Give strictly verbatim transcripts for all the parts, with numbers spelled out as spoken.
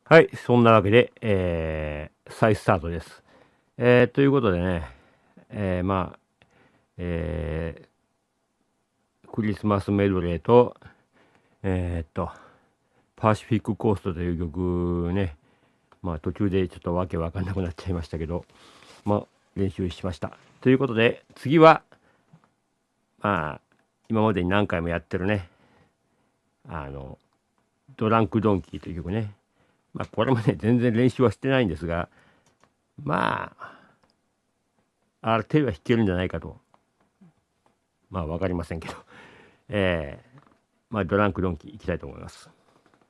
はい、そんなわけで、えー、再スタートです。えー、ということでね、えー、まあ、えー、クリスマスメドレーと、えー、っと、パシフィックコーストという曲ね、まあ途中でちょっとわけわかんなくなっちゃいましたけど、まあ練習しました。ということで、次は、まあ、今までに何回もやってるね、あの、ドランクドンキーという曲ね。まあこれもね、全然練習はしてないんですが、まあ、ある程度は弾けるんじゃないかと。まあわかりませんけど。えー、まあドランクドンキーいきたいと思います。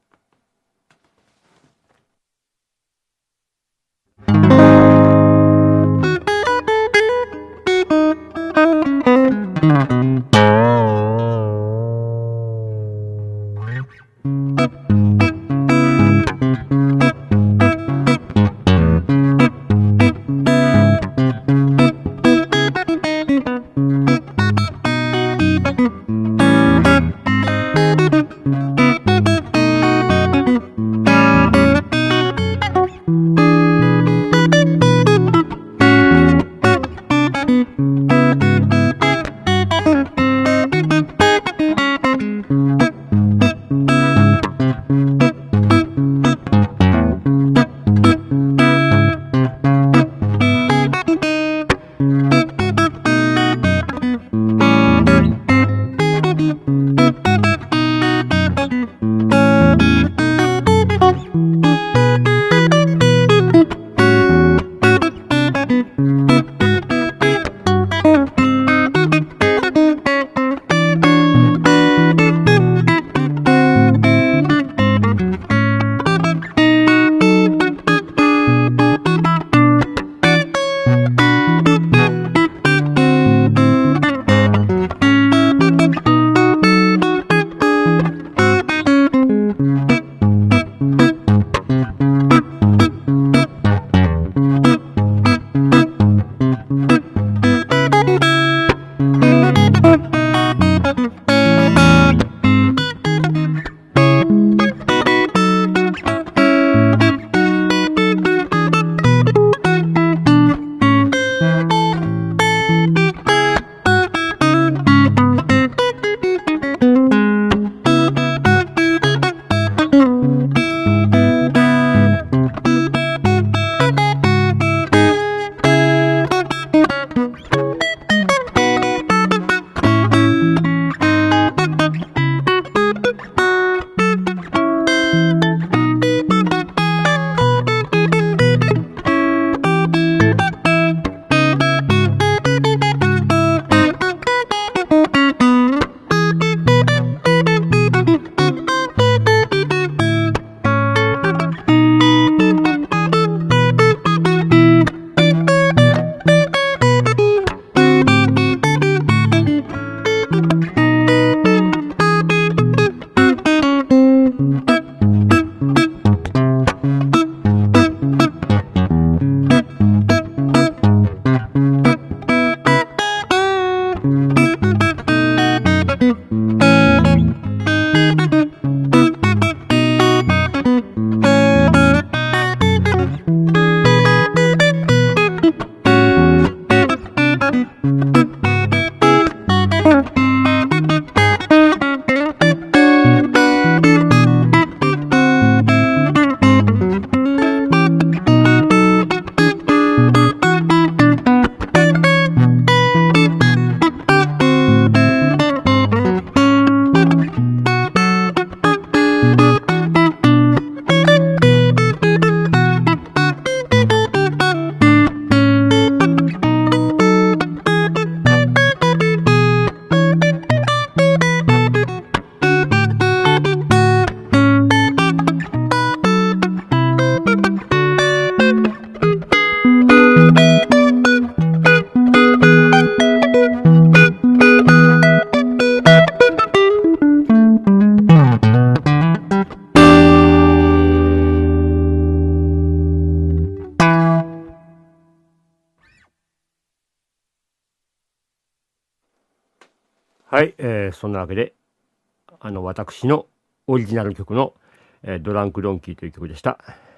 はい、えー、そんなわけで、あの、私のオリジナル曲の、えー、ドランクドンキーという曲でした。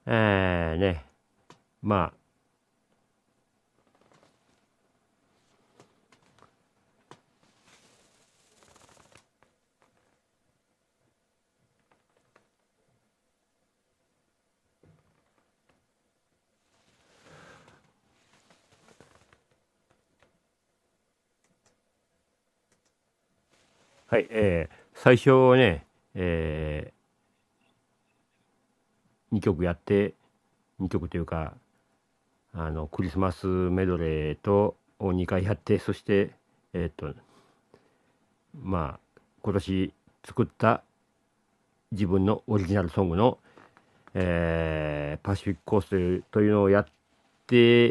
えー、ね、まあ、はい、えー、最初ね、えー、にきょくやって、にきょくというか、あの、クリスマスメドレーと、をにかいやって、そして、えーっと、まあ、今年作った自分のオリジナルソングの、えー、パシフィックコーストというのをやって、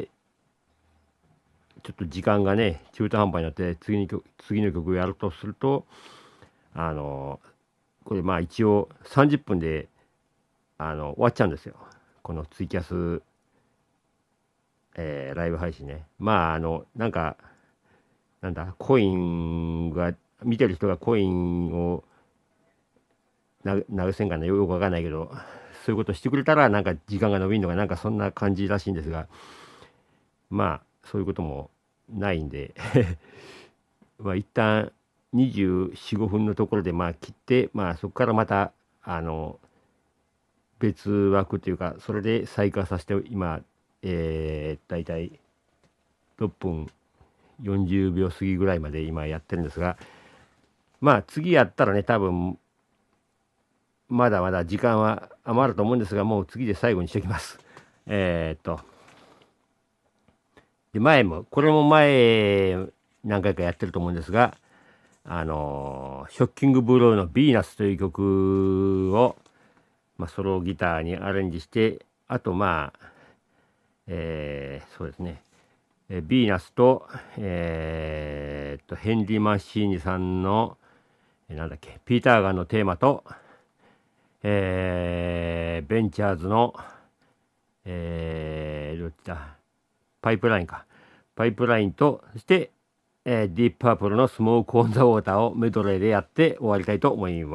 ちょっと時間がね、中途半端になって、次に曲、次の曲をやるとすると、あの、これまあ一応さんじゅっぷんで、あの、終わっちゃうんですよ。このツイキャス、えーライブ配信ね。まあ、あの、なんか、なんだ、コインが、見てる人がコインをな投げせんかな、よくわかんないけど、そういうことしてくれたら、なんか時間が伸びるのが、なんかそんな感じらしいんですが、まあ、そういうこともないんで、まあ、一旦にじゅうよん、ごふんのところで、まあ、切って、まあ、そこからまた、あの、別枠というか、それで再開させて、今、えー、だいたいろっぷんよんじゅうびょう過ぎぐらいまで今やってるんですが、まあ、次やったらね、多分、まだまだ時間は余ると思うんですが、もう次で最後にしておきます。えー、っと、で、前も、これも前、何回かやってると思うんですが、あのショッキングブルーのヴィーナスという曲を、まあ、ソロギターにアレンジして、あと、まあ、えー、そうですね、えヴィーナスと、えー、っと、ヘンリー・マシーニさんの、えなんだっけ、ピーターガンのテーマと、えー、ベンチャーズの、えー、どっちだ、パイプラインか。パイプラインと、そして、えー、ディープパープルのスモークオンザウォーターをメドレーでやって終わりたいと思います。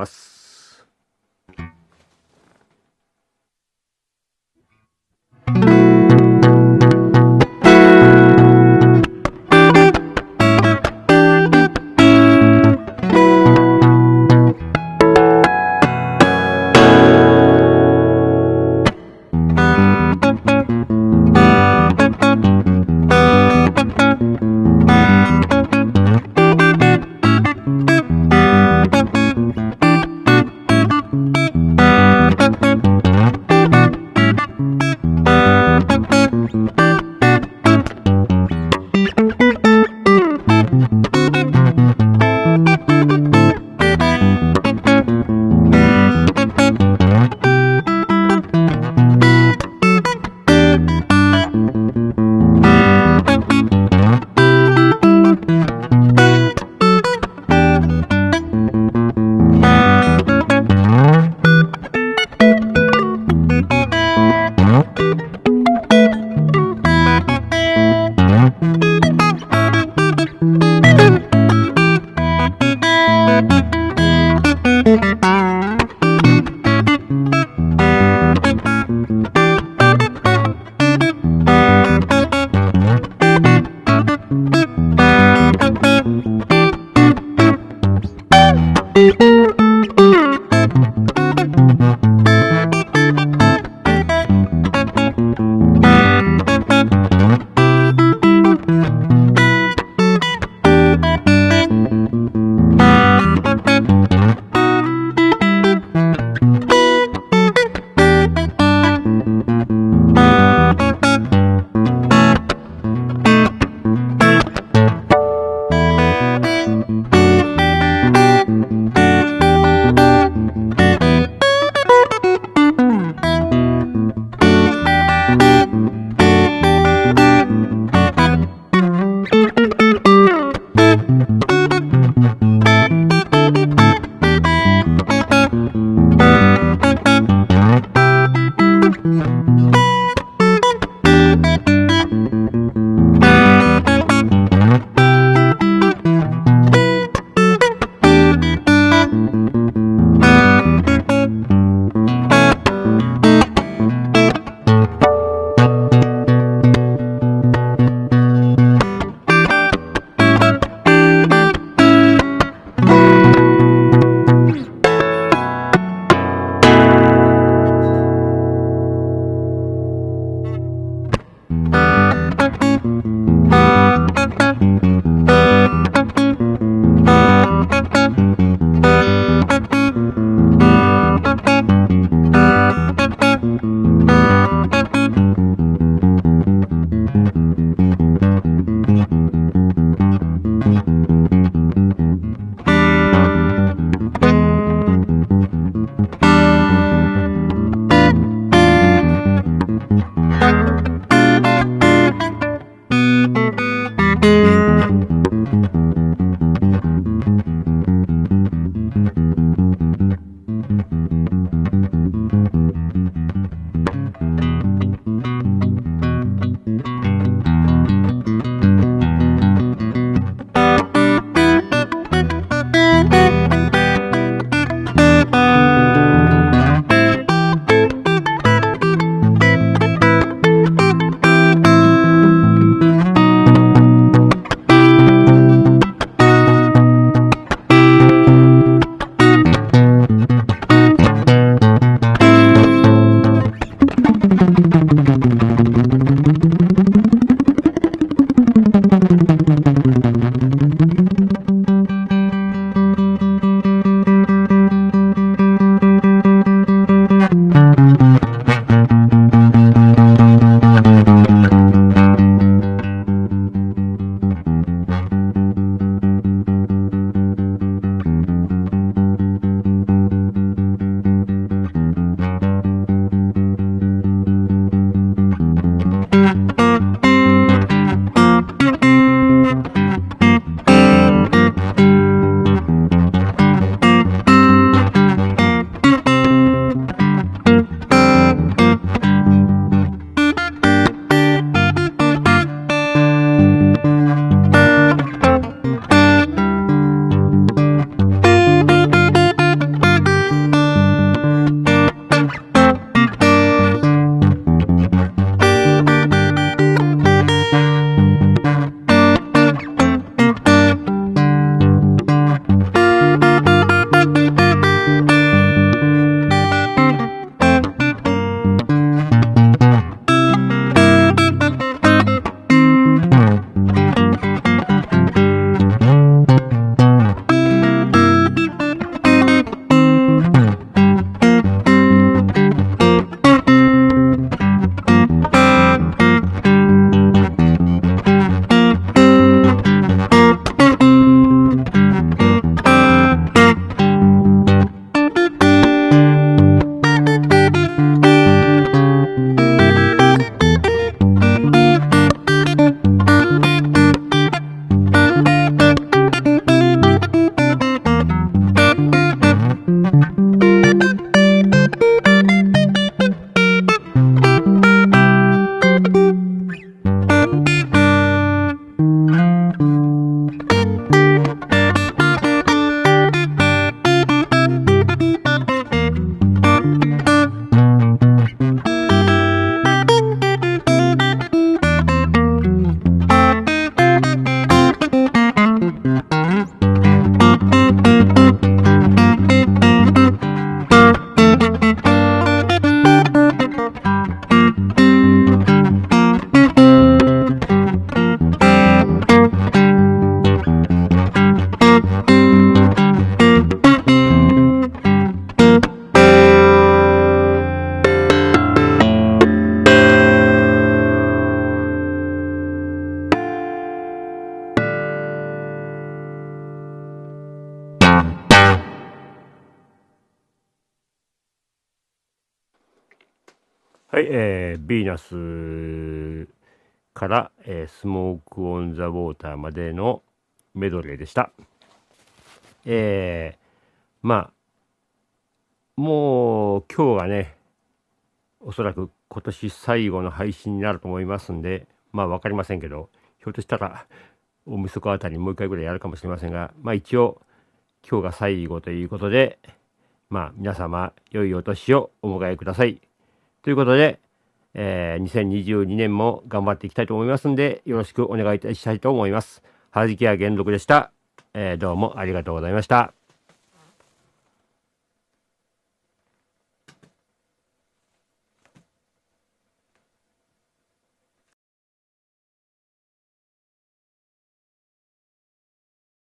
はい、えー、ヴィーナスから、えー、スモーク・オン・ザ・ウォーターまでのメドレーでした。えー、まあ、もう今日がね、おそらく今年最後の配信になると思いますんで、まあわかりませんけど、ひょっとしたら大晦日あたりにもう一回ぐらいやるかもしれませんが、まあ一応今日が最後ということで、まあ皆様良いお年をお迎えください。ということで、えー、にせんにじゅうにねんも頑張っていきたいと思いますんで、よろしくお願いいたしたいと思います。原宿屋元禄でした。えー、どうもありがとうございました。